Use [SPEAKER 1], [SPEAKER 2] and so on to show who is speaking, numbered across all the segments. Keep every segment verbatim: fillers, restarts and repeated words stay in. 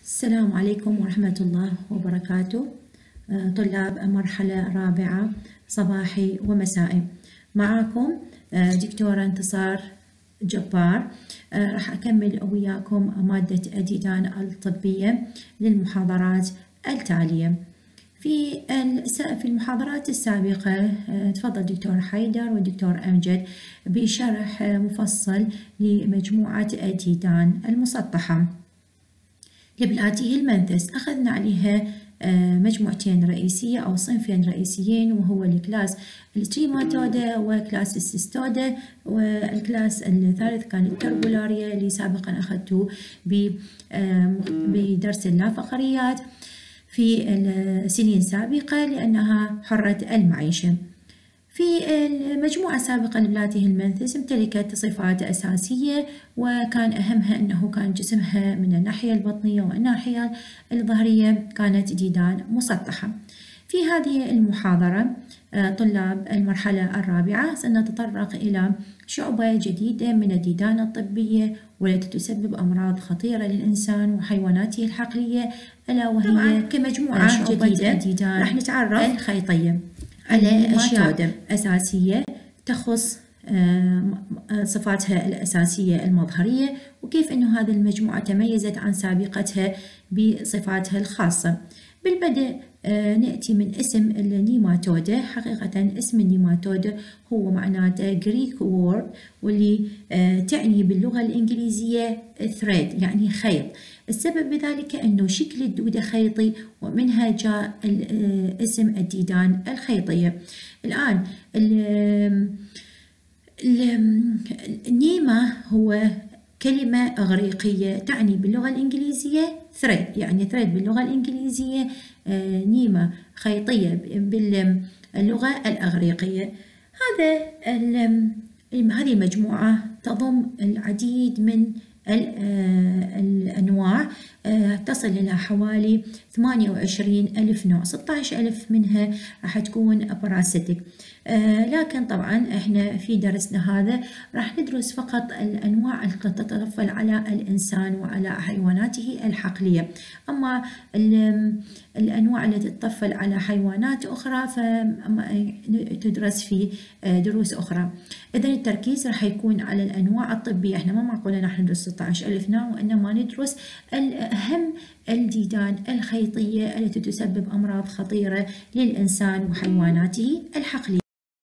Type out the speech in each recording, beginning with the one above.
[SPEAKER 1] السلام عليكم ورحمة الله وبركاته. طلاب مرحلة رابعة صباحي ومسائي، معاكم دكتورة انتصار جبار. راح أكمل وياكم مادة الديدان الطبية للمحاضرات التالية. في في المحاضرات السابقة تفضل دكتور حيدر والدكتور أمجد بشرح مفصل لمجموعة الديدان المسطحة لبلاتي هيلمنثس. أخذنا عليها مجموعتين رئيسية أو صنفين رئيسيين، وهو الكلاس التريماتودا وكلاس السيستودا، والكلاس الثالث كان التربولاريا اللي سابقا أخذته بدرس اللافقريات في السنين السابقة لأنها حرة المعيشة. في المجموعة السابقة لبلاتي هيلمنثس امتلكت صفات أساسية، وكان أهمها أنه كان جسمها من الناحية البطنية والناحية الظهرية كانت ديدان مسطحة. في هذه المحاضرة طلاب المرحلة الرابعة سنتطرق إلى شعبة جديدة من الديدان الطبية والتي تسبب أمراض خطيرة للإنسان وحيواناته الحقلية، ألا وهي كمجموعة جديدة الديدان راح نتعرف الخيطية على أشياء أساسية تخص صفاتها الأساسية المظهرية، وكيف أنه هذه المجموعة تميزت عن سابقتها بصفاتها الخاصة. بالبدء نأتي من اسم النيماتودا. حقيقة اسم النيماتودا هو معناته جريك وورد، واللي تعني باللغة الإنجليزية thread يعني خيط. السبب بذلك أنه شكل الدودة خيطي، ومنها جاء اسم الديدان الخيطية. الآن النيما هو كلمة إغريقية تعني باللغة الإنجليزية thread يعني thread باللغة الإنجليزية، نيما خيطية باللغة الإغريقية. هذا هذه المجموعة تضم العديد من الأنواع، تصل إلى حوالي ثمانية وعشرين ألف نوع، ستة عشر ألف منها راح تكون باراسيتيك. لكن طبعا احنا في درسنا هذا راح ندرس فقط الأنواع التي تتطفل على الإنسان وعلى حيواناته الحقلية، أما الأنواع التي تتطفل على حيوانات أخرى فتدرس في دروس أخرى. إذن التركيز راح يكون على الأنواع الطبية. احنا ما معقولة راح ندرس ستة عشر ألف نوع وإنما ندرس الأهم الديدان الخيطية التي تسبب أمراض خطيرة للإنسان وحيواناته الحقلية.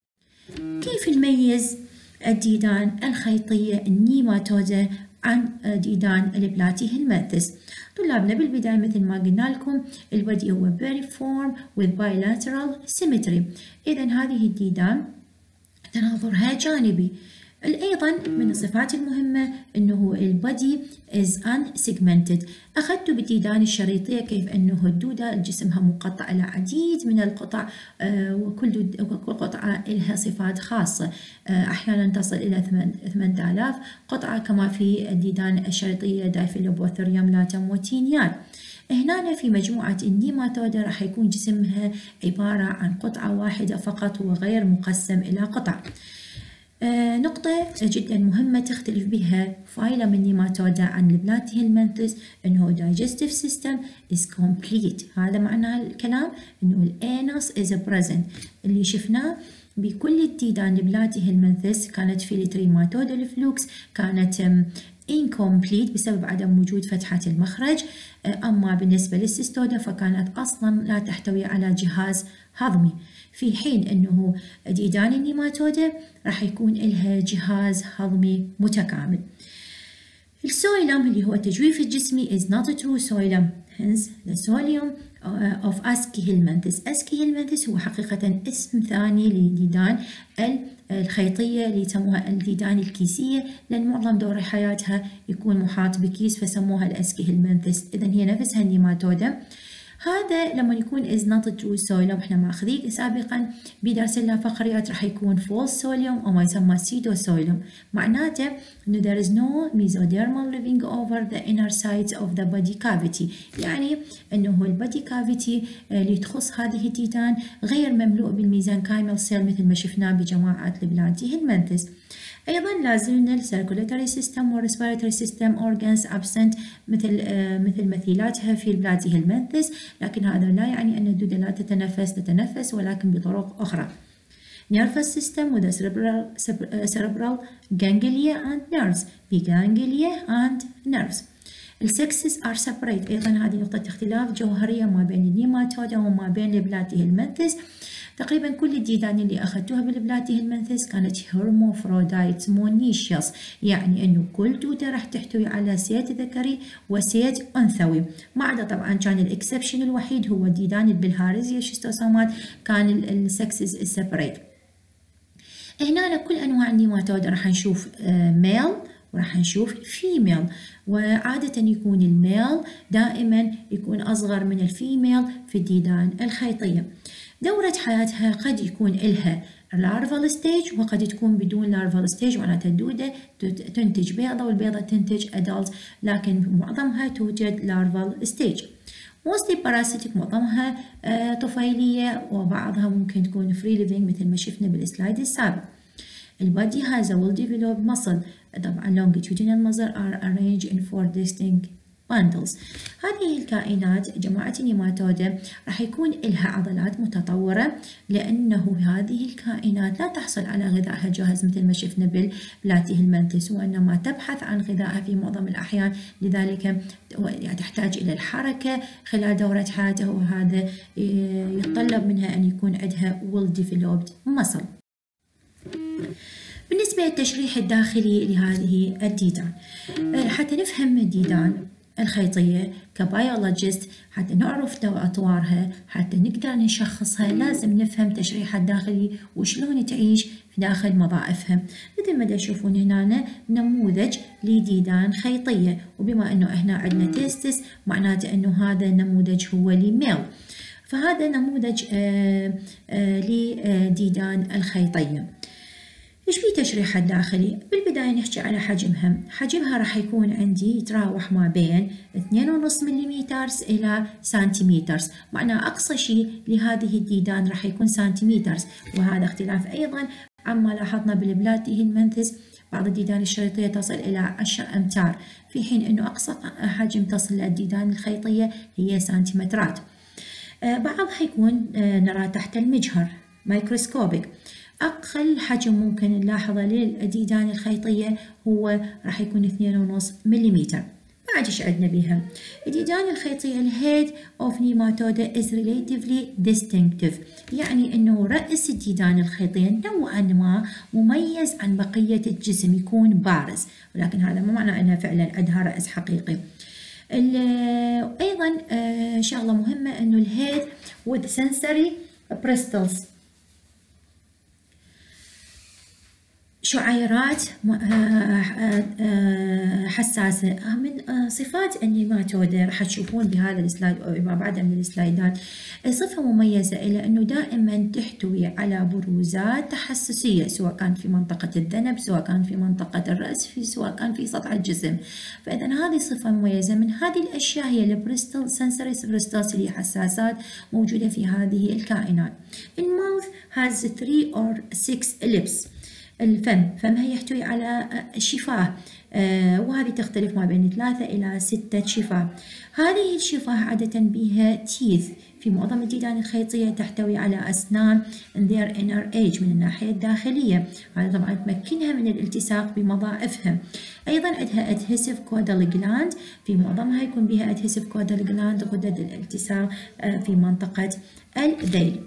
[SPEAKER 1] كيف نميز الديدان الخيطية النيماتودا عن ديدان البلاتي هيلمنثس؟ طلابنا بالبداية مثل ما قلنا لكم البدي هو veriform with bilateral symmetry. إذن هذه الديدان تناظرها جانبي. أيضا من الصفات المهمة أنه البادي is unsegmented. أخذت بالديدان الشريطية كيف أنه الدودة جسمها مقطع إلى عديد من القطع، وكل قطعة لها صفات خاصة، أحيانا تصل إلى ثمانية آلاف قطعة كما في الديدان الشريطية دايفيلوبوثريوم لاتم وتينيان. هنا في مجموعة النيماتودا راح يكون جسمها عبارة عن قطعة واحدة فقط وغير مقسم إلى قطع. آه نقطة جدا مهمة تختلف بها فايلم النيماتودا عن البلاتي هيلمنثس أنه digestive system is complete. هذا معنى الكلام أنه الانوس is present. اللي شفناه بكل الديدان البلاتي هيلمنثس كانت في التريماتودا الفلوكس كانت incomplete بسبب عدم وجود فتحة المخرج، أما بالنسبة للسيستودا فكانت أصلا لا تحتوي على جهاز هضمي، في حين أنه ديدان النيماتودا راح يكون لها جهاز هضمي متكامل. السويلم اللي هو التجويف الجسمي is not a true soilum, hence the soilum of Aschelminthes. Aschelminthes هو حقيقة اسم ثاني للديدان الخيطية اللي يسموها الديدان الكيسية، لأن معظم دور حياتها يكون محاط بكيس فسموها الأسكيهيلمنثس. إذن هي نفسها النيماتودا. هذا لما يكون is not a true soilum احنا ماخذين سابقا بدرس اللافقريات راح يكون false soilum او ما يسمى pseudo soilum. معناته انه there is no mesodermal living over the inner sides of the body cavity، يعني انه البادي كافيتي اللي تخص هذه الديدان غير مملوء بالميزانكايمال سيل مثل ما شفناه بجماعة البلاتي هيلمنثس. أيضا لازلنا السيركولاتوري سيستم والريسبيراتوري سيستم أورجانز أبسنت مثل آه مثل مثيلاتها في البلاتي هيلمنثس، لكن هذا لا يعني أن الدودة لا تتنفس، تتنفس ولكن بطرق أخرى. Nervous system with a cerebral, cerebral ganglia and nerves. في ganglia and nerves. السكسز are separate. أيضا هذه نقطة اختلاف جوهرية ما بين النيماتودا وما بين البلاتي هيلمنثس. تقريبا كل الديدان اللي أخذتوها بالبلاتي هيلمنثس كانت هرموفرودايت مونيشيوس، يعني أنه كل دودة راح تحتوي على سيت ذكري وسيت أنثوي، ما عدا طبعا كان الإكسبشن الوحيد هو الديدان البلهارزيا شيستوسومات كان السكسز سيبريت. هنا كل أنواع النيماتودا راح نشوف ميل وراح نشوف فيميل، وعادة يكون الميل دائما يكون أصغر من الفيميل في الديدان الخيطية. دورة حياتها قد يكون إلها larval stage وقد تكون بدون larval stage، معناتها الدودة تنتج بيضة والبيضة تنتج adult، لكن معظمها توجد larval stage. mostly parasitic، معظمها آه طفيلية، وبعضها ممكن تكون free living مثل ما شفنا بالسلايد السابق. البادي has a well developed muscle. طبعا longitudinal muscle are arranged in four distinct bundles. هذه الكائنات جماعة النيماتودا راح يكون لها عضلات متطورة، لأنه هذه الكائنات لا تحصل على غذائها جاهز مثل ما شفنا بالبلاتي هيلمنثس، وإنما تبحث عن غذائها في معظم الأحيان، لذلك تحتاج إلى الحركة خلال دورة حياتها، وهذا يتطلب منها أن يكون عندها well developed muscle. بالنسبة للتشريح الداخلي لهذه الديدان، حتى نفهم الديدان الخيطية كبايولوجيست، حتى نعرف أطوارها، حتى نقدر نشخصها، لازم نفهم تشريحها الداخلي وشلون تعيش في داخل وظائفها. مثل ما تشوفون هنا نموذج لديدان خيطية، وبما أنه إحنا عندنا تيستس معناته أنه هذا النموذج هو لميل، فهذا نموذج آآ آآ لديدان الخيطية. إيش في تشريحها الداخلي؟ بالبداية نحكي على حجمها. حجمها راح يكون عندي يتراوح ما بين اثنين ونص مليمتر إلى سنتيمتر، معناه أقصى شيء لهذه الديدان راح يكون سنتيمتر، وهذا اختلاف أيضا عما لاحظنا بالبلاتي هيلمنثس. بعض الديدان الشريطية تصل إلى عشرة أمتار، في حين أنه أقصى حجم تصل للديدان الخيطية هي سنتيمترات. بعضها يكون نرى تحت المجهر مايكروسكوبيك. أقل حجم ممكن نلاحظه للديدان الخيطية هو راح يكون اثنين ونص مليمتر. بعد إيش عندنا بيها؟ الديدان الخيطية الهيد أوف نيماتودا is relatively distinctive، يعني إنه رأس الديدان الخيطية نوعا ما مميز عن بقية الجسم، يكون بارز، ولكن هذا ما معناه أنها فعلا عندها رأس حقيقي. أيضا شغلة مهمة إنه الهيد with sensory bristles، شعيرات حساسة. من صفات النيماتودا راح تشوفون بهذا السلايد أو ما بعده من السلايدات، صفة مميزة إلى أنه دائما تحتوي على بروزات تحسسية، سواء كان في منطقة الذنب، سواء كان في منطقة الرأس، في سواء كان في سطح الجسم. فإذا هذه صفة مميزة. من هذه الأشياء هي البريستل سنسوري بريستلز، اللي حساسات موجودة في هذه الكائنات. الماوث has three or six lips. الفم، فمها يحتوي على شفاه، آه وهذه تختلف ما بين ثلاثة إلى ستة شفاه. هذه الشفاه عادة بها تيث، في معظم الديدان الخيطية تحتوي على أسنان in their inner edge من الناحية الداخلية، هذا طبعا تمكنها من الالتصاق بوظائفها. أيضا عندها adhesive caudal gland، في معظمها يكون بها adhesive caudal gland غدد الالتصاق آه في منطقة الذيل.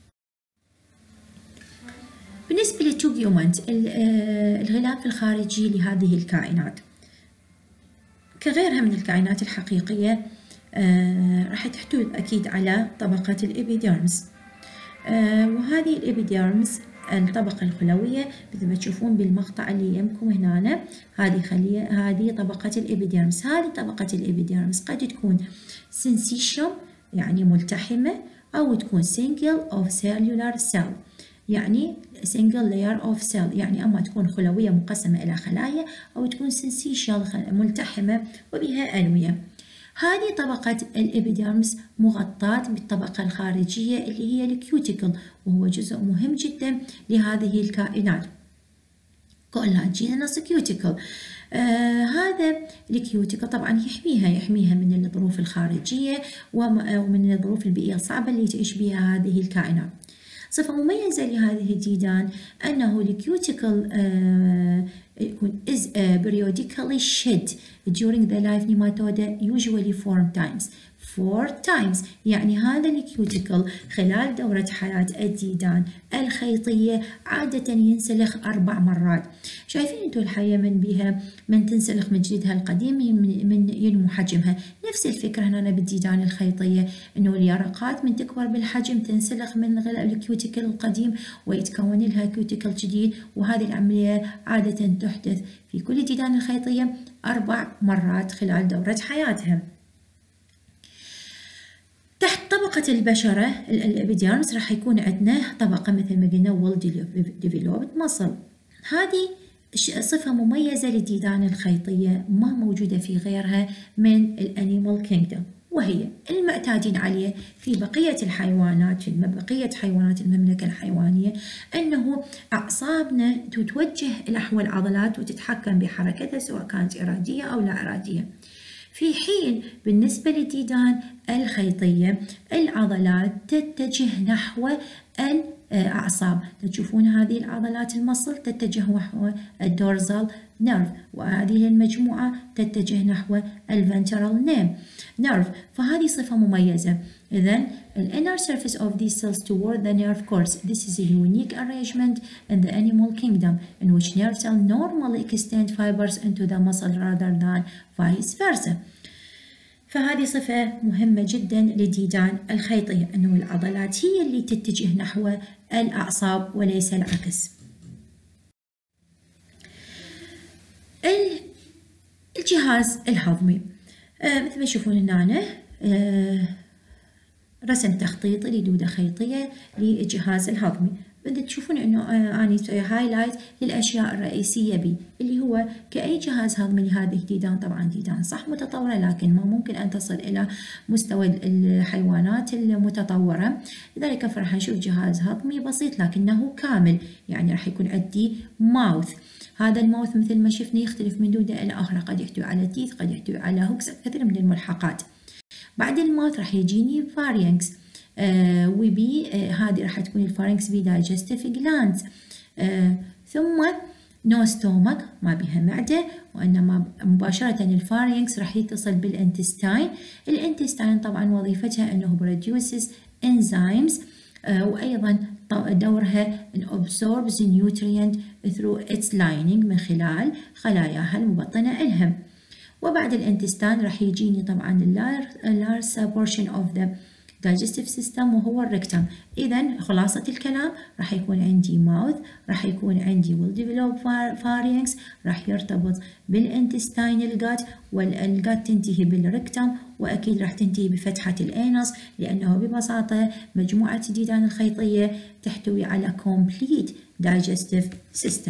[SPEAKER 1] بالنسبة للتوبيومنت، الغلاف الخارجي لهذه الكائنات كغيرها من الكائنات الحقيقية راح تحتوي أكيد على طبقة الإبيديرمس، وهذه الإبيديرمس الطبقة الخلوية مثل ما تشوفون بالمقطع اللي يمكم هنا، هذه خلية هذه طبقة الإبيديرمس. هذه طبقة الإبيديرمس قد تكون سينسيشيال يعني ملتحمة، أو تكون single of cellular cell يعني single layer of cell، يعني أما تكون خلوية مقسمة إلى خلايا، أو تكون syncytial ملتحمة وبها ألوية. هذه طبقة الإبيديرمس مغطاة بالطبقة الخارجية اللي هي الكيوتيكل، وهو جزء مهم جدا لهذه الكائنات. collagenous cuticle. آه هذا الكيوتيكل طبعا يحميها يحميها من الظروف الخارجية ومن الظروف البيئية الصعبة اللي تعيش بها هذه الكائنات. صفة مميزة لهذه الديدان أنه الكيوتيكل آه يكون is uh, periodically shed during the life nematoda usually four times. four times يعني هذا الكيوتيكل خلال دورة حياة الديدان الخيطية عادة ينسلخ أربع مرات. شايفين انتوا الحية من بها من تنسلخ من جلدها القديم من, من ينمو حجمها. نفس الفكرة هنا بالديدان الخيطية انه اليرقات من تكبر بالحجم تنسلخ من الكيوتيكل القديم ويتكون لها كيوتيكل جديد، وهذه العملية عادة تحدث في كل الديدان الخيطية أربع مرات خلال دورة حياتها. تحت طبقة البشرة الإبيديرمس راح يكون عندنا طبقة مثل ما قلنا well developed muscle. هذه صفة مميزة للديدان الخيطية ما موجودة في غيرها من الأنيمال كينجدوم، وهي المعتادين عليه في بقية الحيوانات في بقية حيوانات المملكة الحيوانية أنه أعصابنا تتوجه نحو العضلات وتتحكم بحركتها سواء كانت إرادية أو لا إرادية، في حين بالنسبة للديدان الخيطية العضلات تتجه نحو الأعصاب. تشوفون هذه العضلات المصل تتجه نحو الدورزال نيرف، وهذه المجموعة تتجه نحو الفنترال نيرف، فهذه صفة مميزة. إذن the inner surface of these cells toward the nerve course. This is a unique arrangement in the animal kingdom in which nerve cells normally extend fibers into the muscle rather than vice versa. فهذه صفة مهمة جدا للديدان الخيطية، أنه العضلات هي اللي تتجه نحو الأعصاب وليس العكس. الجهاز الهضمي آه مثل ما تشوفون هنا آه رسم تخطيطي لدودة خيطية للجهاز الهضمي. بدك تشوفون انه آه اني اسوي هايلايت للاشياء الرئيسيه بي اللي هو كاي جهاز هضمي لهذه الديدان. طبعا ديدان صح متطوره لكن ما ممكن ان تصل الى مستوى الحيوانات المتطوره، لذلك راح نشوف جهاز هضمي بسيط لكنه كامل. يعني راح يكون عندي ماوث، هذا الماوث مثل ما شفنا يختلف من دودة الى اخرى، قد يحتوي على تيث قد يحتوي على هوكس كثير من الملحقات. بعد الماوث راح يجيني فارينكس آه وبي آه هذه راح تكون الفارينكس بي دايجستيف جلاندز آه ثم نو ستومك ما بها معدة، وإنما مباشرة الفارينكس راح يتصل بالانتستاين. الانتستاين طبعا وظيفتها أنه بروديوسز انزيمز آه وأيضا دورها ان absorbs nutrient through its lining من خلال خلاياها المبطنة إلهم. وبعد الانتستان راح يجيني طبعا اللارس portion of the digestive system وهو الريكتم. إذا خلاصة الكلام راح يكون عندي mouth، راح يكون عندي well developed pharynx، راح يرتبط بالintestinal gut، والجات تنتهي بالريكتم، وأكيد راح تنتهي بفتحة الأنس، لأنه ببساطة مجموعة الديدان الخيطية تحتوي على complete digestive system.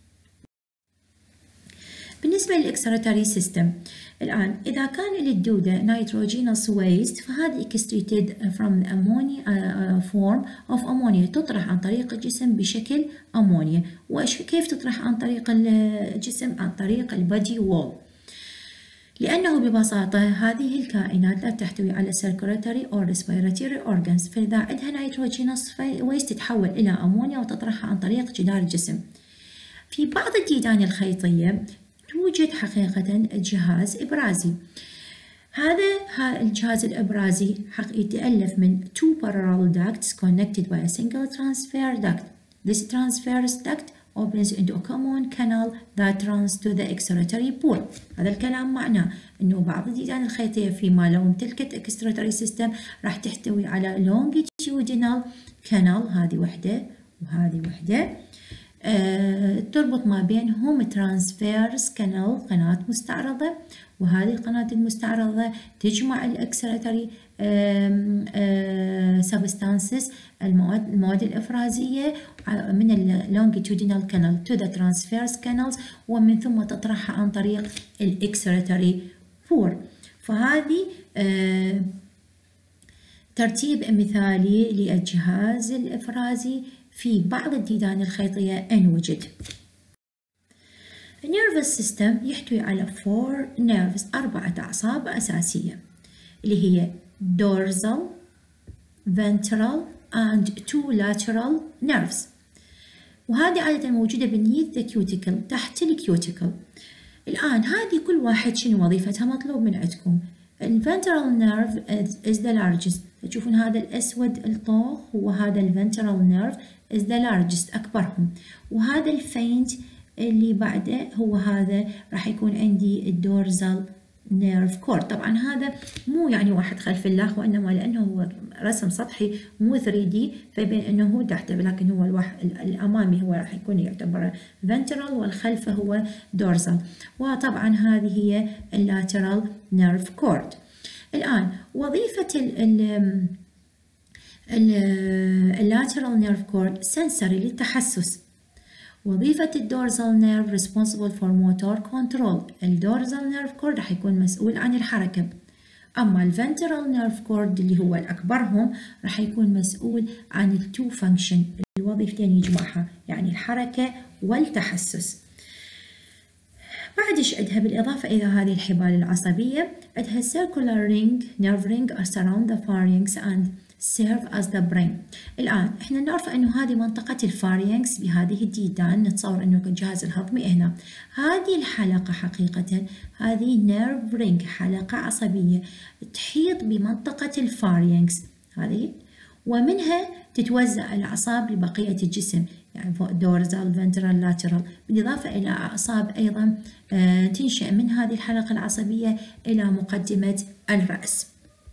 [SPEAKER 1] بالنسبة للإكسكريتوري سيستم الآن، إذا كان للدودة نيتروجينوس ويست فهذه excreted from ammonia uh, form of ammonia تطرح عن طريق الجسم بشكل أمونيا. وكيف تطرح عن طريق الجسم؟ عن طريق البادي وول، لأنه ببساطة هذه الكائنات لا تحتوي على circulatory or respiratory organs، فإذا عندها نيتروجينوس ويست تتحول إلى أمونيا وتطرحها عن طريق جدار الجسم. في بعض الديدان الخيطية توجد حقيقة جهاز إبرازي. هذا الجهاز الإبرازي يتألف من two parallel ducts connected by a single transfer duct. This transverse duct opens into a common canal that runs to the excretory pool. هذا الكلام معناه إنه بعض الديدان الخيطية فيما لو امتلكت excretory system راح تحتوي على longitudinal canal، هذه وحدة وهذه وحدة أه تربط ما بينهم ترانسفيرس كانال، قناة مستعرضة، وهذه القناة المستعرضة تجمع الاكسريتوري سبستانسز المواد المواد الافرازيه من اللونجيتودينال كانال تو ذا ترانسفيرس كانالز، ومن ثم تطرحها عن طريق الاكسريتوري بور. فهذه أه ترتيب مثالي للجهاز الافرازي في بعض الديدان الخيطية إن وجد. النيرفس سيستم يحتوي على four nerves أربعة أعصاب أساسية اللي هي dorsal, ventral and two lateral nerves، وهذه عادة موجودة beneath the cuticle تحت الكيوتيكل. الآن هذه كل واحد شنو وظيفتها مطلوب من عندكم. ال ventral nerve is the largest، تشوفون هذا الأسود الطوخ هو هذا ال ventral nerve is the largest أكبرهم، وهذا الفينت اللي بعده هو هذا راح يكون عندي الدورزال نيرف كورد. طبعا هذا مو يعني واحد خلف الله، وإنما لأنه هو رسم سطحي مو ثري دي فيبين أنه هو تحته، لكن هو الواحد الأمامي هو راح يكون يعتبر ventral والخلفه هو dorsal، وطبعا هذه هي اللاترال نيرف كورد. الآن وظيفة ال اللاترال نيرف كورد سنسوري للتحسس. وظيفة الدورزال نيرف responsible for motor control. الدورزال نيرف كورد راح يكون مسؤول عن الحركة، أما الفنترال نيرف كورد اللي هو الأكبرهم راح يكون مسؤول عن التو فانكشن، الوظيفتين يجمعها، يعني الحركة والتحسس. بعد ايش عندها بالإضافة إلى هذه الحبال العصبية؟ عندها circular ring nerve ring surround the pharynx and serve as the brain. الآن احنا نعرف انه هذه منطقة الفارينكس بهذه الديدان، نتصور انه الجهاز الهضمي هنا. هذه الحلقة حقيقة هذه نيرف رينج، حلقة عصبية تحيط بمنطقة الفارينكس هذه، ومنها تتوزع الأعصاب لبقية الجسم، يعني دورزال فنترال لاترال، بالإضافة إلى أعصاب أيضا تنشأ من هذه الحلقة العصبية إلى مقدمة الرأس.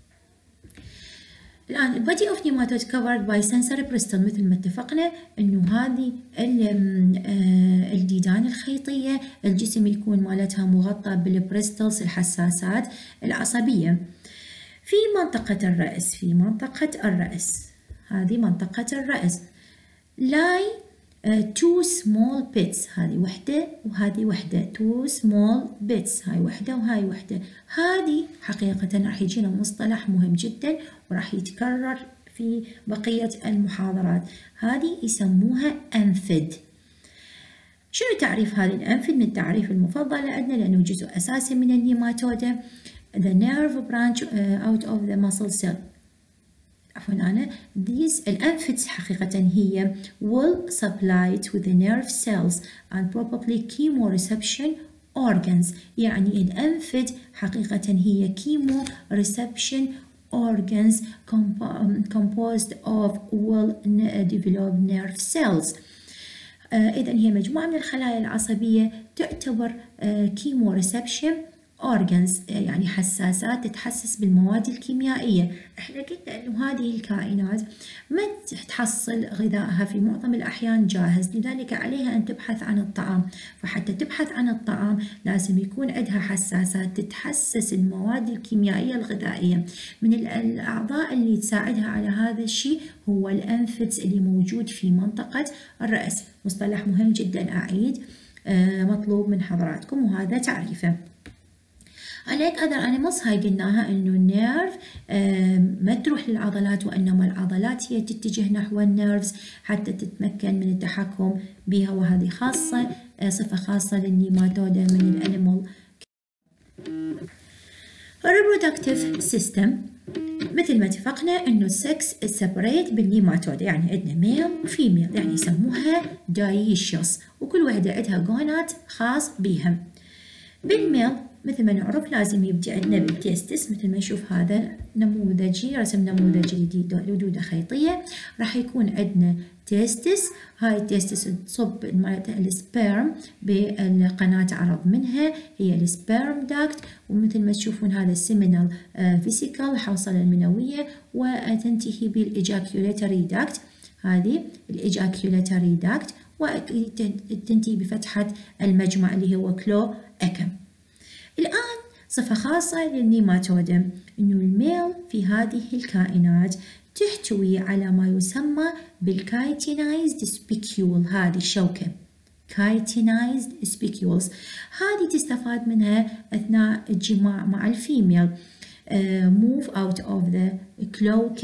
[SPEAKER 1] الآن ال body of nematode covered by sensory bristle، مثل ما اتفقنا إنه هذه الديدان الخيطية الجسم يكون مالتها مغطى بالبريستلز الحساسات العصبية. في منطقة الرأس، في منطقة الرأس هذه منطقة الرأس lie uh, two small bits، هذه وحدة وهذه وحدة، two small bits، هاي وحدة وهاي وحدة. هذه حقيقة راح يجينا مصطلح مهم جدا وراح يتكرر في بقية المحاضرات، هذه يسموها أنفد. شنو تعريف هذه الأنفد؟ من التعريف المفضل عندنا لأنه جزء أساسي من النيماتودا. the nerve branch uh, out of the muscle cell. عفوا أنا these الأنفدز حقيقة هي will supplied with the nerve cells and probably chemoreception organs. يعني الأنفد حقيقة هي chemoreception organs composed of well developed nerve cells. إذن هي مجموعة من الخلايا العصبية تعتبر chemoreception organs، يعني حساسات تتحسس بالمواد الكيميائية. احنا قلنا انه هذه الكائنات ما تحصل غذائها في معظم الاحيان جاهز، لذلك عليها ان تبحث عن الطعام، فحتى تبحث عن الطعام لازم يكون عندها حساسات تتحسس المواد الكيميائية الغذائية. من الاعضاء اللي تساعدها على هذا الشيء هو الانفدز اللي موجود في منطقة الرأس. مصطلح مهم جدا اعيد مطلوب من حضراتكم وهذا تعريفه. عليك other animals هاي قلناها انه النيرف ما تروح للعضلات، وانما العضلات هي تتجه نحو النيرفز حتى تتمكن من التحكم بها، وهذه خاصة صفة خاصة للنيماتودا من الانيمال. reproductive system مثل ما اتفقنا انه السكس سيبريت بالنيماتودا، يعني عندنا ميل وفيميل، يعني يسموها داييشيوس، وكل واحدة عندها جونات خاص بيها. بالميل مثل ما نعرف لازم يبدي عندنا بالتيستس، مثل ما نشوف هذا نموذجي، رسم نموذجي لدودة خيطية. راح يكون عندنا تيستس، هاي التيستس تصب السبيرم بالقناة عرض منها هي السبيرم داكت، ومثل ما تشوفون هذا السيمينال فيسيكال الحوصلة المنوية، وتنتهي بالإيجاكيولاتري داكت، هذه الإيجاكيولاتري داكت، وتنتهي بفتحة المجمع اللي هو كلو أكم. الآن صفة خاصة للنيماتودا إنه الميل في هذه الكائنات تحتوي على ما يسمى بالكايتينايزد سبيكيول، هذه الشوكة كايتينايزد سبيكيولز، هذه تستفاد منها أثناء الجماع مع الفيميل. uh, move out of the cloaca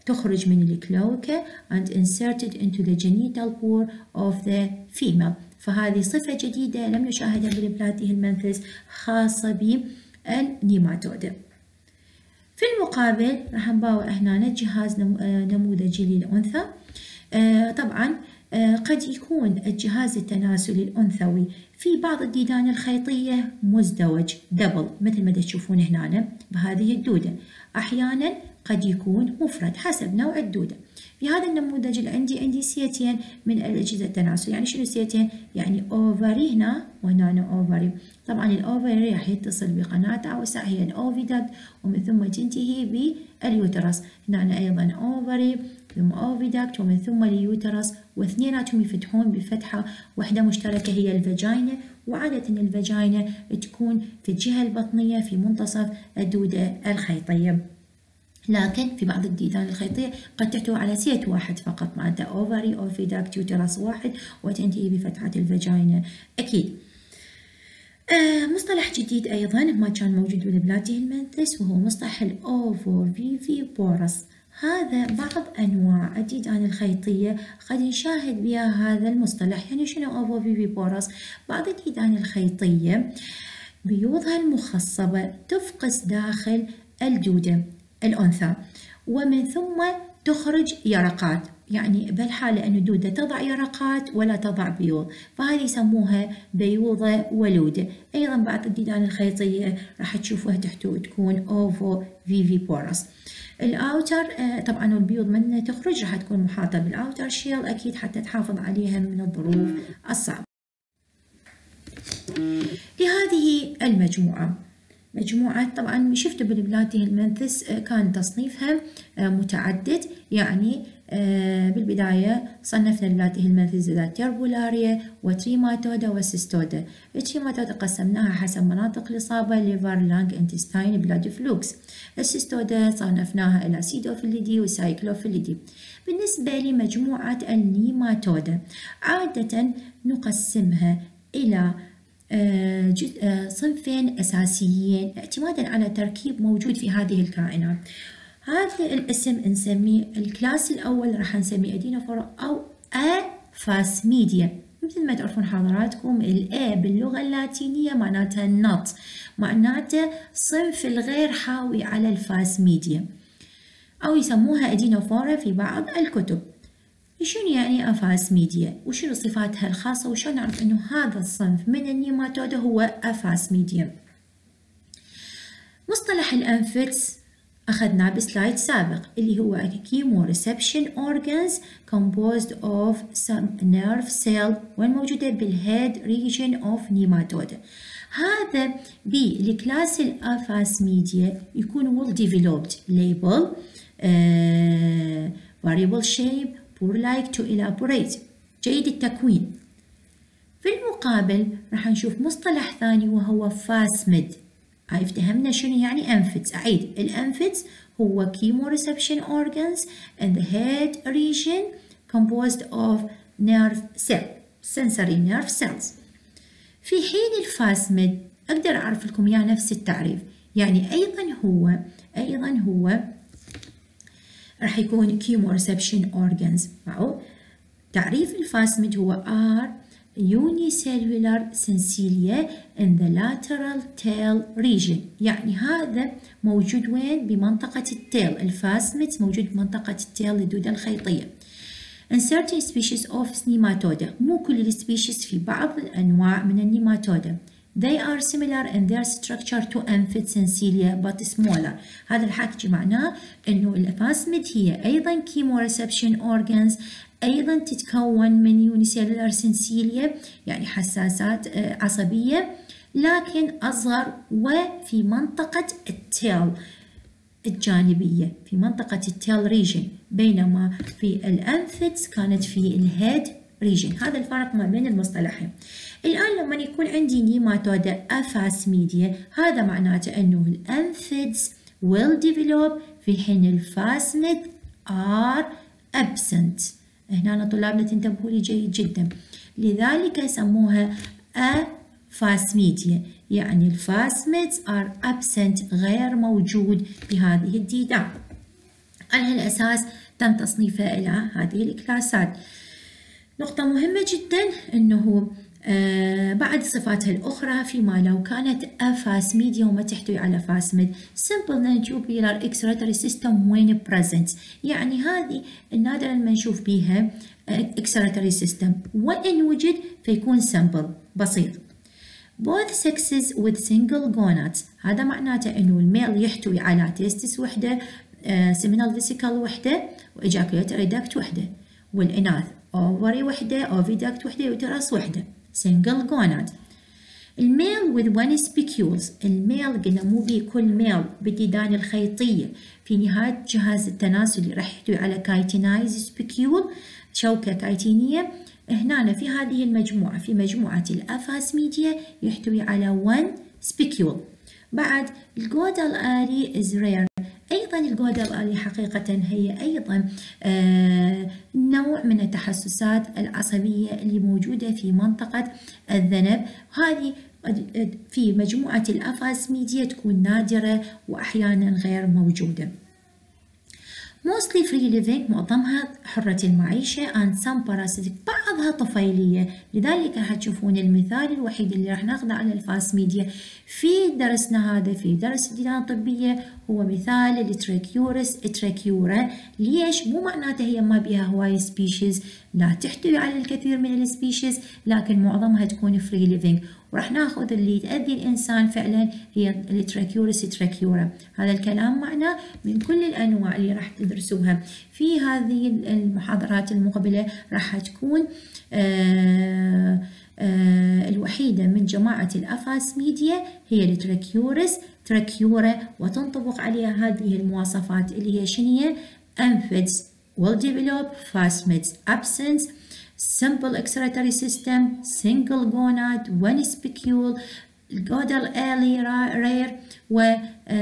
[SPEAKER 1] تخرج من الكلوكة and inserted into the genital pore of the female. فهذه صفة جديدة لم نشاهدها بالبلاتيهلمنثس خاصة بالنيماتودا. في المقابل راح نباوع هنا جهاز نموذجي للأنثى. آه طبعا آه قد يكون الجهاز التناسلي الأنثوي في بعض الديدان الخيطية مزدوج دبل مثل ما تشوفون هنا بهذه الدودة. أحيانا قد يكون مفرد حسب نوع الدودة. في هذا النموذج اللي عندي عندي سيتين من الأجهزة التناسل. يعني شنو سيتين؟ يعني أوفري هنا وهنا أوفري. طبعا الأوفري راح يتصل بقناة أوسع هي الأوفيدكت ومن ثم تنتهي باليوترس. هنا أيضا أوفري ثم أوفيدكت ومن ثم اليوترس، واثنيناتهم يفتحون بفتحة واحدة مشتركة هي الفاجينا، وعادة الفاجينا تكون في الجهة البطنية في منتصف الدودة الخيطية. لكن في بعض الديدان الخيطية قد تحتوي على سيت واحد فقط معناته أوفري أوفيدكت يوترس واحد وتنتهي بفتحة الفاجينا أكيد. آه مصطلح جديد أيضا ما كان موجود بالبلاتيهلمنثس وهو مصطلح الأوفو فيفي بورس. هذا بعض أنواع الديدان الخيطية قد نشاهد بها هذا المصطلح. يعني شنو أوفو فيفي بورس؟ بعض الديدان الخيطية بيوضها المخصبة تفقس داخل الدودة الأنثى ومن ثم تخرج يرقات. يعني بالحالة أن الدودة تضع يرقات ولا تضع بيوض، فهذه يسموها بيوضة ولودة. أيضا بعض الديدان الخيطية راح تشوفوها تحتوي تكون أوفو فيفي بورس. الأوتر طبعا البيوض من تخرج راح تكون محاطة بالأوتر شيل أكيد حتى تحافظ عليها من الظروف الصعبة. لهذه المجموعة مجموعة طبعا شفتوا بالبلاتيهلمنثس كان تصنيفها متعدد. يعني بالبداية صنفنا البلاتيهلمنثس إلى تيربولاريا وتريماتودا وسيستودا. التريماتودا قسمناها حسب مناطق الإصابة ليفر لانج انتستاين بلاد فلوكس. السيستودا صنفناها إلى سيدوفيليدي وسايكلوفيليدي. بالنسبة لمجموعة النيماتودا عادة نقسمها إلى صنفين أساسيين اعتمادا على تركيب موجود في هذه الكائنات. هذا الاسم نسميه الكلاس الأول راح نسميه أدينوفورا أو أفاسميديا. مثل ما تعرفون حضراتكم الأ باللغة اللاتينية معناتها not، معناته صنف الغير حاوي على الفاسميديا أو يسموها أدينوفورا في بعض الكتب. شنو يعني أفاسميديا؟ وشنو صفاتها الخاصة؟ وشلون نعرف إنه هذا الصنف من النيماتودا هو أفاسميديا؟ مصطلح الأنفيتس أخذناه بسلايد سابق اللي هو chemoreception organs composed of some nerve cell والموجودة بالhead region of nematode. هذا بالكلاس الأفاسميديا يكون well developed label uh, variable shape poor like to elaborate جيد التكوين. في المقابل راح نشوف مصطلح ثاني وهو فاسميد. هاي افتهمنا شنو يعني أنفيتس. أعيد الأنفيتس هو chemoreception organs and the head region composed of nerve cell sensory nerve cells. في حين الفاسميد أقدر أعرف لكم إياه نفس التعريف. يعني أيضا هو أيضا هو راح يكون chemoreception organs. معه تعريف الفاسميد هو are unicellular sensilia in the lateral tail region. يعني هذا موجود وين؟ بمنطقة التيل. الفاسميد موجود بمنطقة التيل للدودة الخيطية. In certain species of nematoda مو كل السبيشيز في بعض الأنواع من النيماتودا. They are similar in their structure to Amphids sensilia but smaller. هذا الحكي معناه إنه الفاسميد هي أيضا chemoreception organs، أيضا تتكون من unicellular sensilia يعني حساسات عصبية لكن أصغر وفي منطقة التيل الجانبية في منطقة التيل ريجن، بينما في الأنفيدز كانت في الهيد ريجن. هذا الفرق ما بين المصطلحين. الآن لما يكون عندي نيماتودا أفاسميديا هذا معناته أنه الأنفيدز will develop في حين الفاسميد are absent. هنا طلابنا تنتبهوا لي جيد جدا، لذلك يسموها أفاسميديا يعني الفاسميدز are absent غير موجود بهذه الديدان. على هالأساس تم تصنيفه إلى هذه الكلاسات. نقطة مهمة جدا أنه آه بعد صفاتها الأخرى، فيما لو كانت أفاس ميديا وما تحتوي على فاسميد simple non-tubular excretory system when present، يعني هذه النادرة ما نشوف بيها excretory system، وإن وجد فيكون simple بسيط. both sexes with single gonads، هذا معناته أنه الميل يحتوي على testis وحدة، آه seminal vesicle وحدة، وejaculatory duct وحدة، والإناث ovary وحدة، oviduct وحدة، uterus وحدة، single gonad. الميل with one spicules، الميل قلنا مو بي كل ميل بالديدان الخيطية في نهاية جهاز التناسلي راح يحتوي على كايتينايز سبيكيول، شوكة كايتينية. هنا في هذه المجموعة في مجموعة الأفاس ميديا يحتوي على one spicule. بعد الجودال آلي is rare، أيضا الجودال آلي حقيقة هي أيضا آه نوع من التحسسات العصبية اللي موجودة في منطقة الذنب، هذه في مجموعة الأفاس ميديا تكون نادرة وأحيانا غير موجودة. mostly free living، معظمها حرة المعيشة، and some parasitic، بعضها طفيلية. لذلك راح تشوفون المثال الوحيد اللي راح ناخذه على الفاس ميديا في درسنا هذا في درس الديدان الطبية هو مثال التراكيورس تراكيورا. ليش؟ مو معناته هي ما بيها هواي سبيشيز، لا تحتوي على الكثير من السبيشيز، لكن معظمها تكون فري ليفينج، وراح ناخذ اللي تأذي الإنسان فعلا هي التراكيورس تراكيورا. هذا الكلام معناه من كل الأنواع اللي راح تدرسوها في هذه المحاضرات المقبلة راح تكون آآ آآ الوحيدة من جماعة الأفاس ميديا هي التراكيورس تراكيورا، وتنطبق عليها هذه المواصفات اللي هي شنية؟ أنفيدز will develop phasmids absence simple excretory system single gonad one spicule الجودال آلي rare. و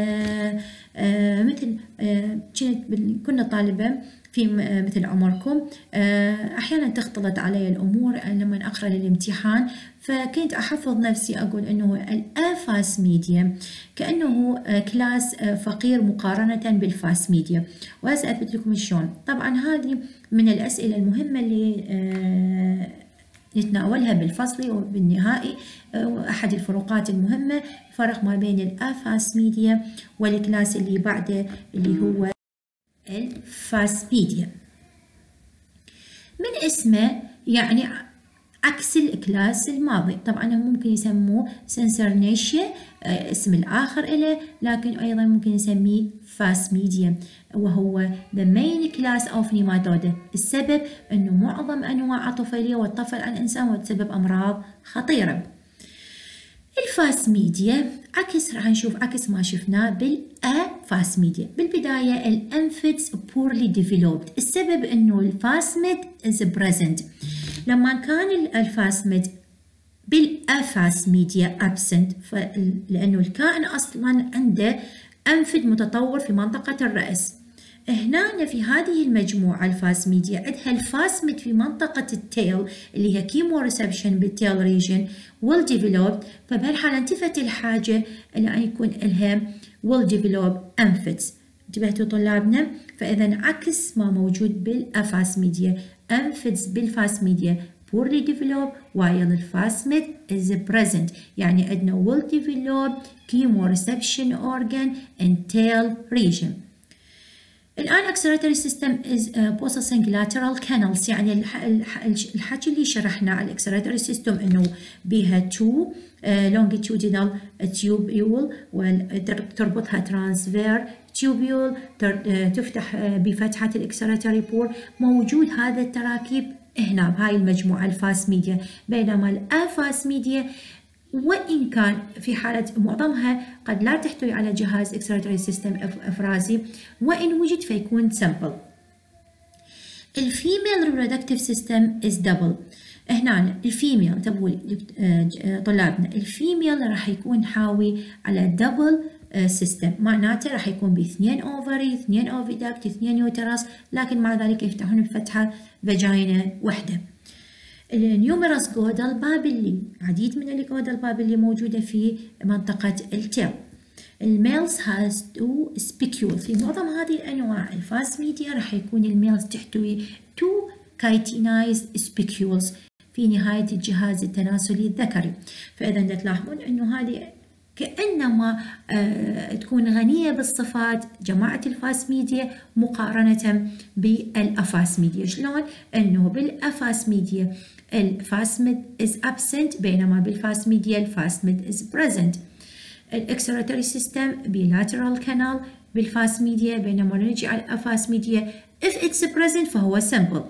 [SPEAKER 1] مثل كنا طالبة في مثل عمركم أحيانا تختلط علي الأمور لما أقرأ للامتحان، فكنت أحفظ نفسي أقول أنه الأفاس ميديا كأنه كلاس فقير مقارنة بالفاس ميديا، وسأثبت لكم شلون. طبعا هذه من الأسئلة المهمة اللي نتناولها بالفصلي وبالنهائي، أحد الفروقات المهمة الفرق ما بين الأفاس ميديا والكلاس اللي بعده اللي هو الفاس ميديا. من اسمه يعني عكس الكلاس الماضي، طبعا ممكن يسموه سنسرنيشيا اسم الآخر له، لكن أيضا ممكن نسميه فاس ميديا، وهو the main class of nematoda. السبب أنه معظم أنواع الطفيلية والطفل على الإنسان وتسبب أمراض خطيرة. الفاس ميديا عكس راح نشوف عكس ما شفناه بالأفاس ميديا. بالبداية الأنفيدز poorly developed، السبب أنه الفاسميد is present. لما كان الفاسميد بالأفاس ميديا absent، لأنه الكائن أصلا عنده أنفد متطور في منطقة الرأس. هنا في هذه المجموعة الفاس ميديا عندها الفاسميد في منطقة التيل اللي هي كيمو ريسبشن بالتيل ريجن will develop، فبهالحالة انتفت الحاجة إلى أن يكون لها will develop أنفيدز. انتبهتوا طلابنا؟ فإذا عكس ما موجود بالأفاس ميديا، أنفيدز بالفاس ميديا poorly developed while the phasmid is present، يعني عندنا will develop chemoreception organ and tail region. الآن excretory system is uh, possessing lateral canals، يعني الحكي اللي شرحنا على excretory system إنه بها two uh, longitudinal tubule وتربطها transverse tubule تفتح بفتحة الاكسراتوري بور. موجود هذا التراكيب هنا بهاي المجموعة الفاس ميديا، بينما الأفاس ميديا وإن كان في حالة معظمها قد لا تحتوي على جهاز اكسراتوري سيستم افرازي، وإن وجد فيكون سمبل. الفيميل ريبرودكتيف سيستم از دبل. هنا الفيميل تبوا طلابنا الفيميل راح يكون حاوي على دبل سيستم، معناته راح يكون باثنين اوفري، اثنين اوفيداكت، اثنين يوترس، لكن مع ذلك يفتحون بفتحة فاجينا واحدة. النيوميرس جودال بابلي، عديد من الجودال بابلي موجودة في منطقة التيل. الميلز has two spicules. في معظم هذه الأنواع الفاس ميديا راح يكون الميلز تحتوي two chitinized spicules في نهاية الجهاز التناسلي الذكري. فإذا تلاحظون أنه هذه كأنما آه تكون غنية بالصفات جماعة الفاس ميديا مقارنة بالأفاس ميديا. شلون؟ أنه بالأفاس ميديا الفاسميد is absent بينما بالفاس ميديا الفاسميد is present. الاكسراتوري سيستم bilateral canal بالفاس ميديا بينما نجي على الأفاس ميديا if it's present فهو simple.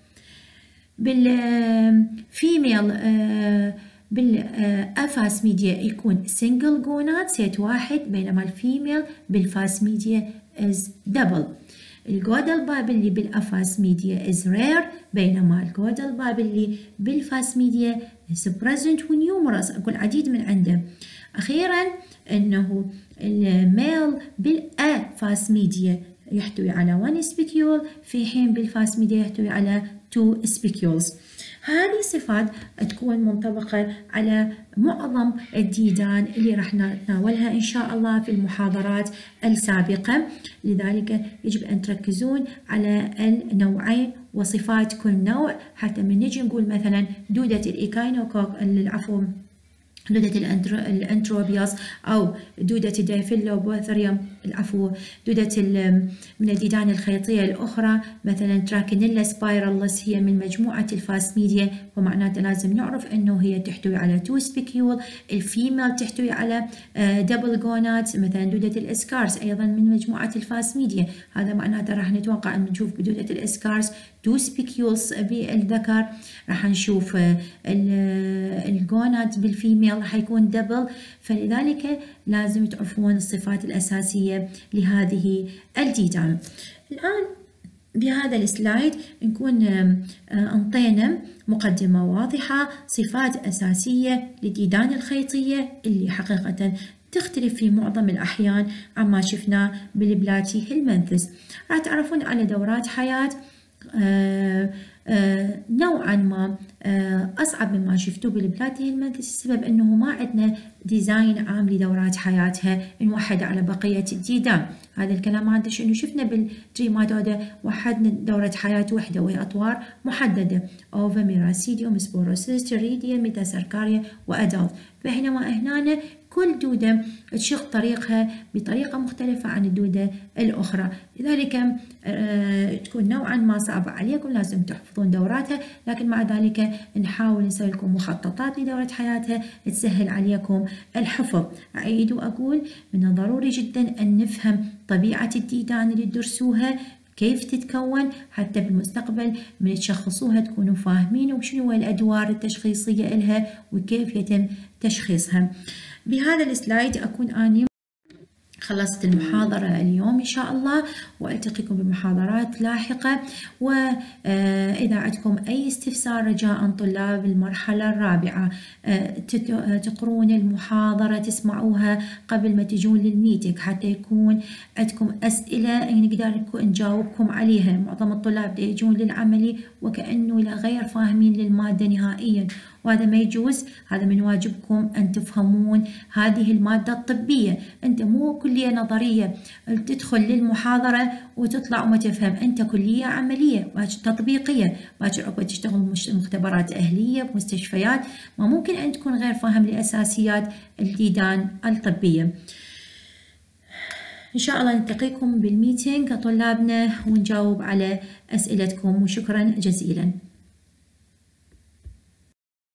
[SPEAKER 1] بالفيميل آه بالأفاس ميديا يكون single gonad سيت واحد بينما الفيميل بالفاس ميديا is double. الجودال بابلي بالأفاس ميديا is rare بينما الجودال بابلي بالفاس ميديا is present ونيومرس أقول عديد من عنده. أخيرا أنه الميل بالأفاس ميديا يحتوي على one spicule في حين بالفاس ميديا يحتوي على two spicules. هذه الصفات تكون منطبقة على معظم الديدان اللي راح نتناولها إن شاء الله في المحاضرات السابقة. لذلك يجب أن تركزون على النوعين وصفات كل نوع حتى من نجي نقول مثلا دودة الإيكاينوكوك العفو دودة الأنتروبياس أو دودة الدايفيلوبوثريوم العفو دودة من الديدان الخيطية الأخرى مثلا تراكينيلا سبايرالس هي من مجموعة الفاس ميديا ومعناته لازم نعرف أنه هي تحتوي على تو سبيكيول. الفيميل تحتوي على دبل جونات مثلا دودة الإسكارس أيضا من مجموعة الفاس ميديا. هذا معناته راح نتوقع أن نشوف بدودة الإسكارس تو سبيكيولز بالذكر. راح نشوف الجونات بالفيميل راح يكون دبل. فلذلك لازم تعرفون الصفات الأساسية لهذه الديدان. الآن بهذا السلايد نكون انطينا مقدمة واضحة صفات أساسية للديدان الخيطية اللي حقيقة تختلف في معظم الأحيان عما شفناه بالبلاتي هيلمنثس. راح تعرفون على دورات حياة آه آه نوعا ما آه أصعب مما شفتوه بالبلاتي هيلمنثس السبب أنه ما عندنا ديزاين عام لدورات حياتها نوحد على بقية الديدان. هذا الكلام ما عندش أنه شفنا بالتريماتودا وحدنا دورة حياة وحدة وهي أطوار محددة أوفا ميراسيديوم سبوروسيس تريديا ميتاسركاريا وأدلت. بينما هنا كل دودة تشق طريقها بطريقة مختلفة عن الدودة الأخرى. لذلك آه تكون نوعا ما صعبة عليكم لازم تحفظون دوراتها لكن مع ذلك نحاول نسوي لكم مخططات لدورة حياتها تسهل عليكم الحفظ. أعيد وأقول من الضروري جدا أن نفهم طبيعة الديدان اللي تدرسوها كيف تتكون حتى بالمستقبل من تشخصوها تكونوا فاهمين وشنو الأدوار التشخيصية لها وكيف يتم تشخيصها. بهذا السلايد أكون أني خلصت المحاضرة اليوم إن شاء الله وألتقيكم بمحاضرات لاحقة. وإذا عندكم أي استفسار رجاء طلاب المرحلة الرابعة تقرون المحاضرة تسمعوها قبل ما تجون للميتنج حتى يكون عندكم أسئلة نقدر نجاوبكم عليها. معظم الطلاب يجون للعملي وكأنه لا غير فاهمين للمادة نهائيا وهذا ما يجوز. هذا من واجبكم أن تفهمون هذه المادة الطبية. أنت مو كلية نظرية تدخل للمحاضرة وتطلع وما تفهم. أنت كلية عملية تطبيقية باكر عقب تشتغل مختبرات أهلية بمستشفيات ما ممكن أن تكون غير فاهم لأساسيات الديدان الطبية. إن شاء الله نلتقيكم بالميتينج طلابنا ونجاوب على أسئلتكم وشكرا جزيلا.